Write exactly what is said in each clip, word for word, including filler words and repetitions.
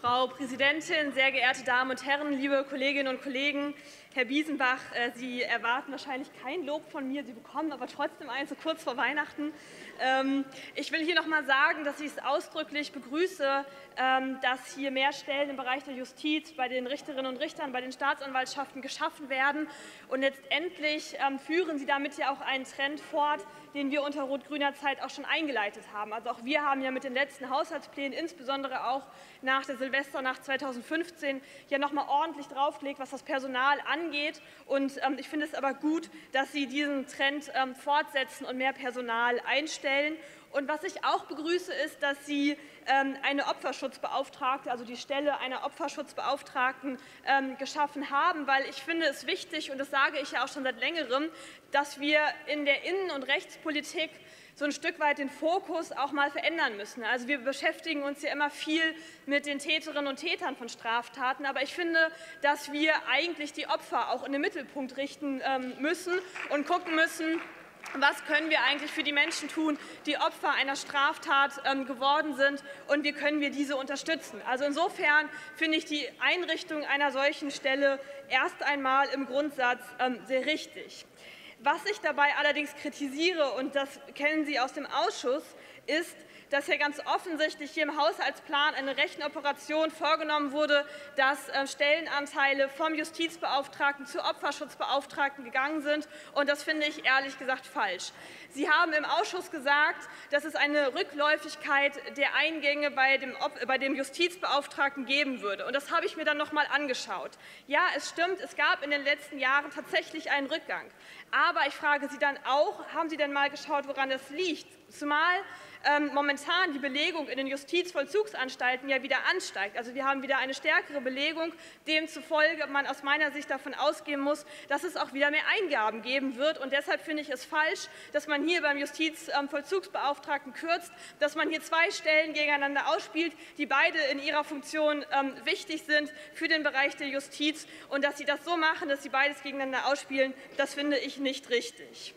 Frau Präsidentin, sehr geehrte Damen und Herren, liebe Kolleginnen und Kollegen! Herr Biesenbach, Sie erwarten wahrscheinlich kein Lob von mir, Sie bekommen aber trotzdem eins so kurz vor Weihnachten. Ich will hier noch mal sagen, dass ich es ausdrücklich begrüße, dass hier mehr Stellen im Bereich der Justiz bei den Richterinnen und Richtern, bei den Staatsanwaltschaften geschaffen werden. Und letztendlich führen Sie damit ja auch einen Trend fort, den wir unter rot-grüner Zeit auch schon eingeleitet haben. Also auch wir haben ja mit den letzten Haushaltsplänen, insbesondere auch nach der Silvesternacht zweitausendfünfzehn, ja noch mal ordentlich draufgelegt, was das Personal angeht. Und ähm, ich finde es aber gut, dass Sie diesen Trend ähm, fortsetzen und mehr Personal einstellen. Und was ich auch begrüße, ist, dass Sie ähm, eine Opferschutzbeauftragte, also die Stelle einer Opferschutzbeauftragten ähm, geschaffen haben, weil ich finde es wichtig, und das sage ich ja auch schon seit längerem, dass wir in der Innen- und Rechtspolitik so ein Stück weit den Fokus auch mal verändern müssen. Also wir beschäftigen uns ja immer viel mit den Täterinnen und Tätern von Straftaten, aber ich finde, dass wir eigentlich die Opfer auch in den Mittelpunkt richten ähm, müssen und gucken müssen, was können wir eigentlich für die Menschen tun, die Opfer einer Straftat ähm, geworden sind, und wie können wir diese unterstützen. Also insofern finde ich die Einrichtung einer solchen Stelle erst einmal im Grundsatz ähm, sehr richtig. Was ich dabei allerdings kritisiere, und das kennen Sie aus dem Ausschuss, ist, dass hier ganz offensichtlich hier im Haushaltsplan eine Rechenoperation vorgenommen wurde, dass Stellenanteile vom Justizbeauftragten zu Opferschutzbeauftragten gegangen sind. Und das finde ich ehrlich gesagt falsch. Sie haben im Ausschuss gesagt, dass es eine Rückläufigkeit der Eingänge bei dem, bei dem Justizbeauftragten geben würde. Und das habe ich mir dann noch mal angeschaut. Ja, es stimmt, es gab in den letzten Jahren tatsächlich einen Rückgang. Aber ich frage Sie dann auch, haben Sie denn mal geschaut, woran das liegt? Zumal ähm, momentan die Belegung in den Justizvollzugsanstalten ja wieder ansteigt. Also wir haben wieder eine stärkere Belegung, demzufolge man aus meiner Sicht davon ausgehen muss, dass es auch wieder mehr Eingaben geben wird. Und deshalb finde ich es falsch, dass man hier beim Justizvollzugsbeauftragten kürzt, dass man hier zwei Stellen gegeneinander ausspielt, die beide in ihrer Funktion ähm, wichtig sind für den Bereich der Justiz. Und dass Sie das so machen, dass Sie beides gegeneinander ausspielen, das finde ich nicht richtig.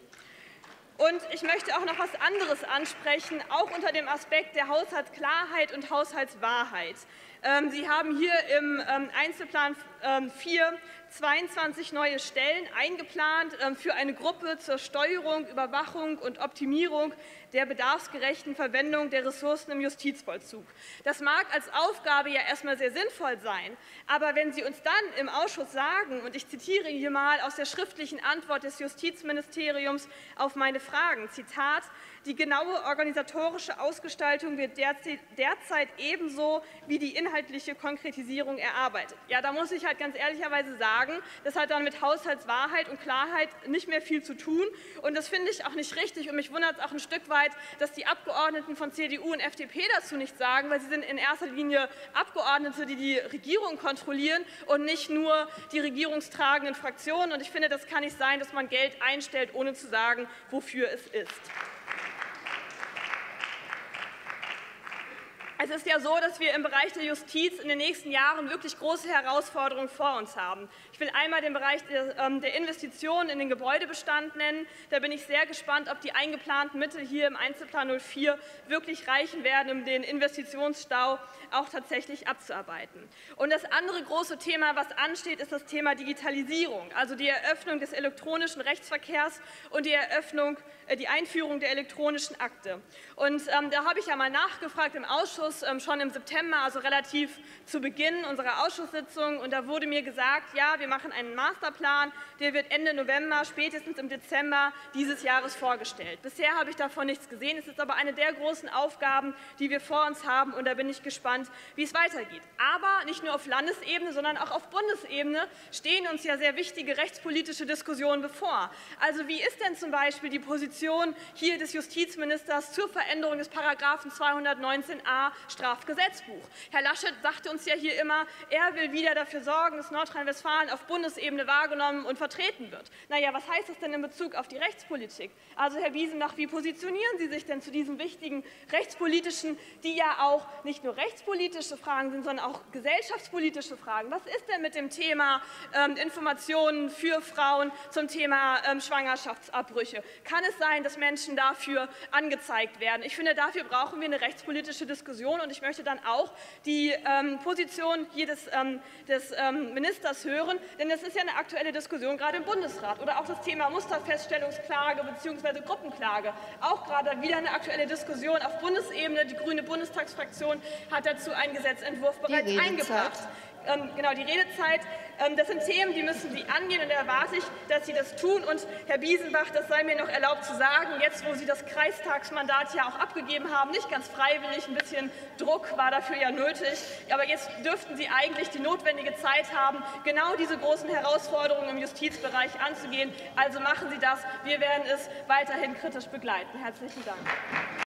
Und ich möchte auch noch etwas anderes ansprechen, auch unter dem Aspekt der Haushaltsklarheit und Haushaltswahrheit. Sie haben hier im Einzelplan vier zweiundzwanzig neue Stellen eingeplant für eine Gruppe zur Steuerung, Überwachung und Optimierung der bedarfsgerechten Verwendung der Ressourcen im Justizvollzug. Das mag als Aufgabe ja erstmal sehr sinnvoll sein, aber wenn Sie uns dann im Ausschuss sagen, und ich zitiere hier mal aus der schriftlichen Antwort des Justizministeriums auf meine Fragen, Zitat: Die genaue organisatorische Ausgestaltung wird derzeit ebenso wie die inhaltliche Konkretisierung erarbeitet. Ja, da muss ich halt ganz ehrlicherweise sagen, das hat dann mit Haushaltswahrheit und Klarheit nicht mehr viel zu tun. Und das finde ich auch nicht richtig. Und mich wundert es auch ein Stück weit, dass die Abgeordneten von C D U und F D P dazu nichts sagen, weil sie sind in erster Linie Abgeordnete, die die Regierung kontrollieren und nicht nur die regierungstragenden Fraktionen. Und ich finde, das kann nicht sein, dass man Geld einstellt, ohne zu sagen, wofür es ist. Es ist ja so, dass wir im Bereich der Justiz in den nächsten Jahren wirklich große Herausforderungen vor uns haben. Ich will einmal den Bereich der Investitionen in den Gebäudebestand nennen. Da bin ich sehr gespannt, ob die eingeplanten Mittel hier im Einzelplan null vier wirklich reichen werden, um den Investitionsstau auch tatsächlich abzuarbeiten. Und das andere große Thema, was ansteht, ist das Thema Digitalisierung, also die Eröffnung des elektronischen Rechtsverkehrs und die Eröffnung, die Einführung der elektronischen Akte. Und ähm, da habe ich ja mal nachgefragt im Ausschuss, ähm, schon im September, also relativ zu Beginn unserer Ausschusssitzung, und da wurde mir gesagt, ja, wir machen einen Masterplan, der wird Ende November, spätestens im Dezember dieses Jahres vorgestellt. Bisher habe ich davon nichts gesehen. Es ist aber eine der großen Aufgaben, die wir vor uns haben, und da bin ich gespannt, wie es weitergeht. Aber nicht nur auf Landesebene, sondern auch auf Bundesebene stehen uns ja sehr wichtige rechtspolitische Diskussionen bevor. Also wie ist denn zum Beispiel die Position hier des Justizministers zur Veränderung des Paragraphen zweihundertneunzehn a Strafgesetzbuch? Herr Laschet sagte uns ja hier immer, er will wieder dafür sorgen, dass Nordrhein-Westfalen auf Bundesebene wahrgenommen und vertreten wird. Na ja, was heißt das denn in Bezug auf die Rechtspolitik? Also Herr Biesenbach, wie positionieren Sie sich denn zu diesen wichtigen rechtspolitischen, die ja auch nicht nur rechtspolitische Fragen sind, sondern auch gesellschaftspolitische Fragen? Was ist denn mit dem Thema ähm, Informationen für Frauen zum Thema ähm, Schwangerschaftsabbrüche? Kann es sein, dass Menschen dafür angezeigt werden? Ich finde, dafür brauchen wir eine rechtspolitische Diskussion. Diskussion. Und ich möchte dann auch die ähm, Position hier des, ähm, des ähm, Ministers hören, denn es ist ja eine aktuelle Diskussion gerade im Bundesrat. Oder auch das Thema Musterfeststellungsklage bzw. Gruppenklage. Auch gerade wieder eine aktuelle Diskussion auf Bundesebene. Die grüne Bundestagsfraktion hat dazu einen Gesetzentwurf bereits eingebracht. Ähm, genau, die Redezeit. Ähm, das sind Themen, die müssen Sie angehen, und da erwarte ich, dass Sie das tun. Und Herr Biesenbach, das sei mir noch erlaubt zu sagen, jetzt, wo Sie das Kreistagsmandat ja auch abgegeben haben, nicht ganz freiwillig, ein bisschen Druck war dafür ja nötig, aber jetzt dürften Sie eigentlich die notwendige Zeit haben, genau diese großen Herausforderungen im Justizbereich anzugehen. Also machen Sie das. Wir werden es weiterhin kritisch begleiten. Herzlichen Dank.